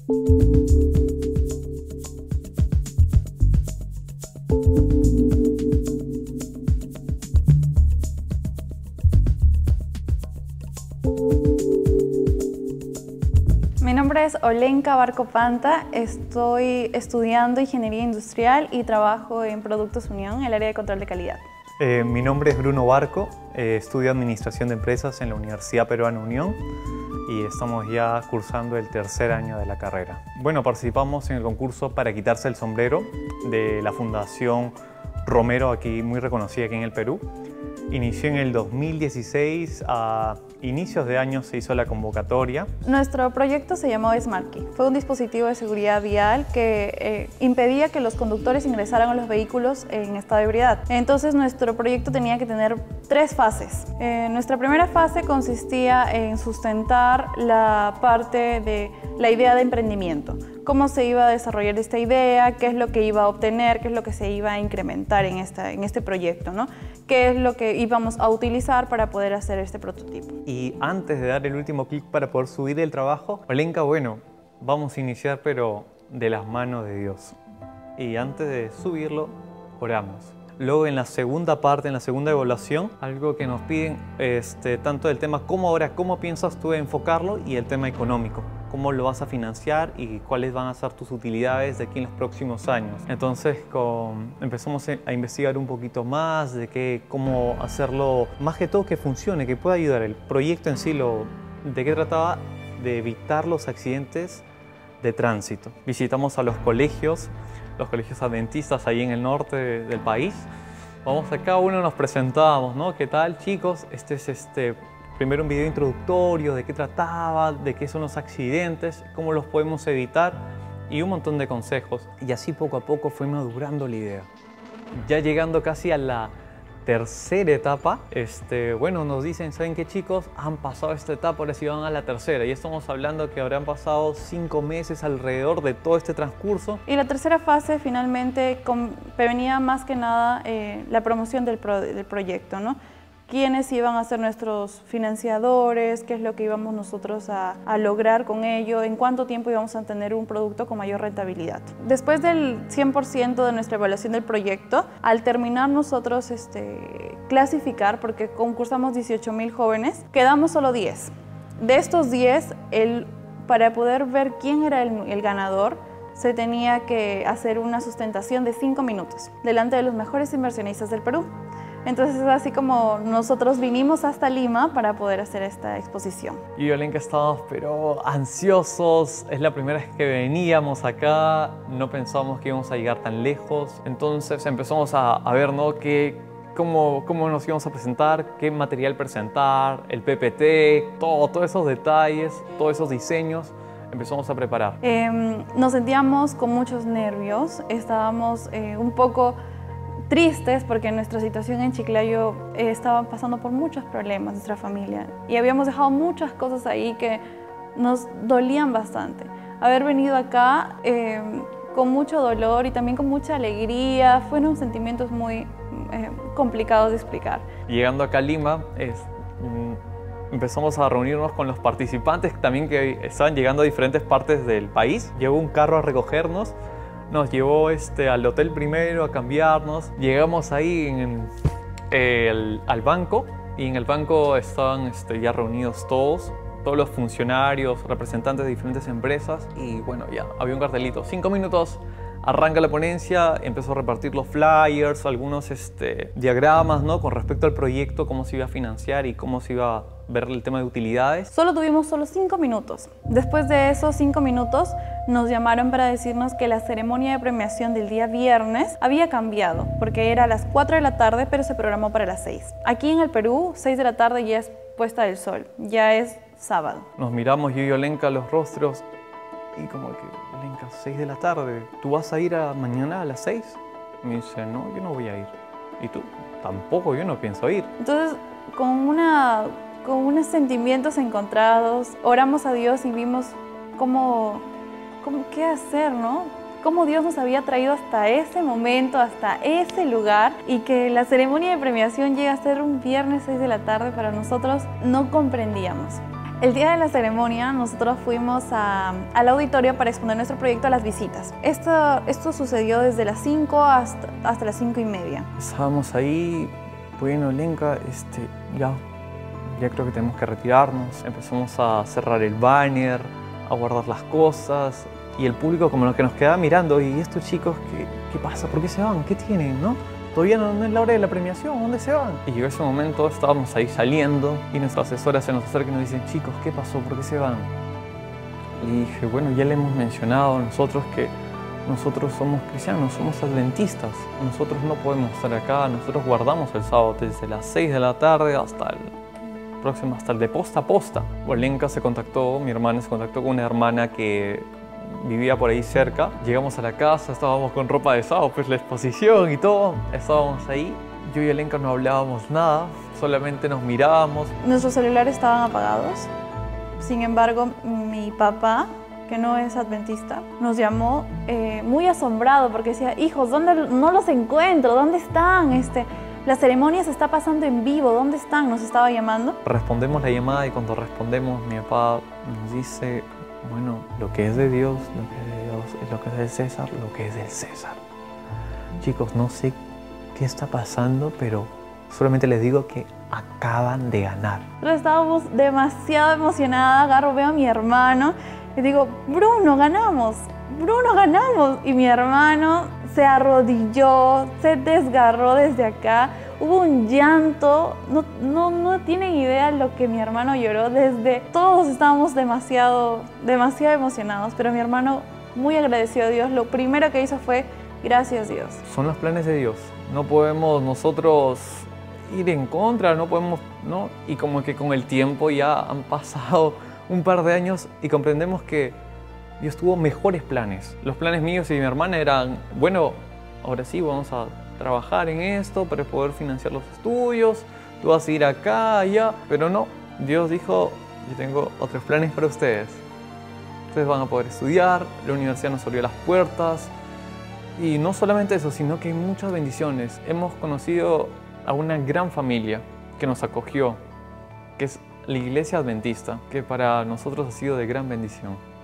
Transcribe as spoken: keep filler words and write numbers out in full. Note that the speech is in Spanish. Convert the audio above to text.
Mi nombre es Olenka Barco Panta, estoy estudiando Ingeniería Industrial y trabajo en Productos Unión, en el área de control de calidad. Eh, mi nombre es Bruno Barco, eh, estudio Administración de Empresas en la Universidad Peruana Unión y estamos ya cursando el tercer año de la carrera. Bueno, participamos en el concurso Para quitarse el sombrero de la Fundación Romero, aquí muy reconocida aquí en el Perú. Inició en el dos mil dieciséis, a inicios de año se hizo la convocatoria. Nuestro proyecto se llamó SmartKey. Fue un dispositivo de seguridad vial que eh, impedía que los conductores ingresaran a los vehículos en estado de ebriedad. Entonces nuestro proyecto tenía que tener tres fases. Eh, nuestra primera fase consistía en sustentar la parte de la idea de emprendimiento. Cómo se iba a desarrollar esta idea, qué es lo que iba a obtener, qué es lo que se iba a incrementar en, esta, en este proyecto, ¿no? Qué es lo que íbamos a utilizar para poder hacer este prototipo. Y antes de dar el último clic para poder subir el trabajo, Olenka, bueno, vamos a iniciar pero de las manos de Dios. Y antes de subirlo, oramos. Luego en la segunda parte, en la segunda evaluación, algo que nos piden este, tanto del tema cómo ahora, cómo piensas tú enfocarlo y el tema económico. Cómo lo vas a financiar y cuáles van a ser tus utilidades de aquí en los próximos años. Entonces con, empezamos a investigar un poquito más de qué, cómo hacerlo, más que todo que funcione, que pueda ayudar. El proyecto en sí, lo, ¿de qué trataba? De evitar los accidentes de tránsito. Visitamos a los colegios, los colegios adventistas ahí en el norte de, del país. Vamos a cada uno nos presentábamos, ¿no? ¿Qué tal, chicos? Este es este... Primero un video introductorio de qué trataba, de qué son los accidentes, cómo los podemos evitar y un montón de consejos. Y así poco a poco fue madurando la idea. Ya llegando casi a la tercera etapa, este, bueno, nos dicen, ¿saben qué, chicos? Han pasado esta etapa, ahora sí van a la tercera. Y estamos hablando que habrán pasado cinco meses alrededor de todo este transcurso. Y la tercera fase finalmente venía más que nada eh, la promoción del, pro, del proyecto, ¿no? Quiénes iban a ser nuestros financiadores, qué es lo que íbamos nosotros a, a lograr con ello, en cuánto tiempo íbamos a tener un producto con mayor rentabilidad. Después del cien por ciento de nuestra evaluación del proyecto, al terminar nosotros este, clasificar, porque concursamos dieciocho mil jóvenes, quedamos solo diez. De estos diez, el, para poder ver quién era el, el ganador, se tenía que hacer una sustentación de cinco minutos delante de los mejores inversionistas del Perú. Entonces es así como nosotros vinimos hasta Lima para poder hacer esta exposición. Yo y Olenka estábamos pero ansiosos, es la primera vez que veníamos acá, no pensábamos que íbamos a llegar tan lejos, entonces empezamos a, a ver, ¿no? qué, cómo, cómo nos íbamos a presentar, qué material presentar, el P P T, todo, todos esos detalles, todos esos diseños. Empezamos a preparar. Eh, nos sentíamos con muchos nervios, estábamos eh, un poco tristes porque nuestra situación en Chiclayo eh, estaba pasando por muchos problemas, nuestra familia, y habíamos dejado muchas cosas ahí que nos dolían bastante. Haber venido acá eh, con mucho dolor y también con mucha alegría, fueron sentimientos muy eh, complicados de explicar. Llegando acá a Lima, es, mm, empezamos a reunirnos con los participantes también que estaban llegando a diferentes partes del país. Llegó un carro a recogernos. Nos llevó este, al hotel primero a cambiarnos. Llegamos ahí en, eh, el, al banco y en el banco estaban este, ya reunidos todos, todos los funcionarios, representantes de diferentes empresas y bueno, ya había un cartelito. Cinco minutos, arranca la ponencia, empezó a repartir los flyers, algunos este, diagramas, ¿no? Con respecto al proyecto, cómo se iba a financiar y cómo se iba a ver el tema de utilidades. Solo tuvimos solo cinco minutos. Después de esos cinco minutos nos llamaron para decirnos que la ceremonia de premiación del día viernes había cambiado porque era a las cuatro de la tarde pero se programó para las seis. Aquí en el Perú, seis de la tarde ya es puesta del sol, ya es sábado. Nos miramos yo y Olenka los rostros y como que, Olenka, seis de la tarde, ¿tú vas a ir a mañana a las seis? Me dice, no, yo no voy a ir. ¿Y tú? Tampoco, yo no pienso ir. Entonces, con una... con unos sentimientos encontrados, oramos a Dios y vimos cómo, cómo qué hacer, ¿no? Cómo Dios nos había traído hasta ese momento, hasta ese lugar, y que la ceremonia de premiación llega a ser un viernes seis de la tarde, para nosotros no comprendíamos. El día de la ceremonia nosotros fuimos a, al auditorio para exponer nuestro proyecto a las visitas. Esto, esto sucedió desde las cinco hasta, hasta las cinco y media. Estábamos ahí, bueno, Lenka, este, ya, ya creo que tenemos que retirarnos. Empezamos a cerrar el banner, a guardar las cosas y el público como lo que nos quedaba mirando. ¿Y estos chicos qué, qué pasa? ¿Por qué se van? ¿Qué tienen? ¿No? Todavía no, no es la hora de la premiación, ¿dónde se van? Y llegó ese momento, estábamos ahí saliendo y nuestra asesora se nos acerca y nos dice, chicos, ¿qué pasó? ¿Por qué se van? Y dije, bueno, ya le hemos mencionado nosotros que nosotros somos cristianos, somos adventistas. Nosotros no podemos estar acá, nosotros guardamos el sábado desde las seis de la tarde hasta el próximo, hasta el de posta a posta. Olenka se contactó, mi hermana se contactó con una hermana que vivía por ahí cerca. Llegamos a la casa, estábamos con ropa de sábado, pues la exposición y todo. Estábamos ahí. Yo y Olenka no hablábamos nada, solamente nos mirábamos. Nuestros celulares estaban apagados. Sin embargo, mi papá, que no es adventista, nos llamó eh, muy asombrado porque decía, hijos, ¿dónde no los encuentro? ¿Dónde están? Este, la ceremonia se está pasando en vivo, ¿dónde están? Nos estaba llamando. Respondemos la llamada y cuando respondemos, mi papá nos dice, bueno, lo que es de Dios, lo que es de Dios, es lo que es del César, lo que es del César. Chicos, no sé qué está pasando, pero solamente les digo que acaban de ganar. Nosotros estábamos demasiado emocionadas, agarro, veo a mi hermano y digo, Bruno, ganamos, Bruno, ganamos. Y mi hermano se arrodilló, se desgarró desde acá. Hubo un llanto, no, no, no tienen idea lo que mi hermano lloró desde... Todos estábamos demasiado, demasiado emocionados, pero mi hermano muy agradecido a Dios. Lo primero que hizo fue, gracias Dios. Son los planes de Dios. No podemos nosotros ir en contra, no podemos, ¿no? Y como que con el tiempo ya han pasado un par de años y comprendemos que Dios tuvo mejores planes. Los planes míos y de mi hermana eran, bueno, ahora sí vamos a trabajar en esto para poder financiar los estudios, tú vas a ir acá, allá, pero no, Dios dijo, yo tengo otros planes para ustedes. Ustedes van a poder estudiar, la universidad nos abrió las puertas y no solamente eso, sino que hay muchas bendiciones. Hemos conocido a una gran familia que nos acogió, que es la Iglesia Adventista, que para nosotros ha sido de gran bendición.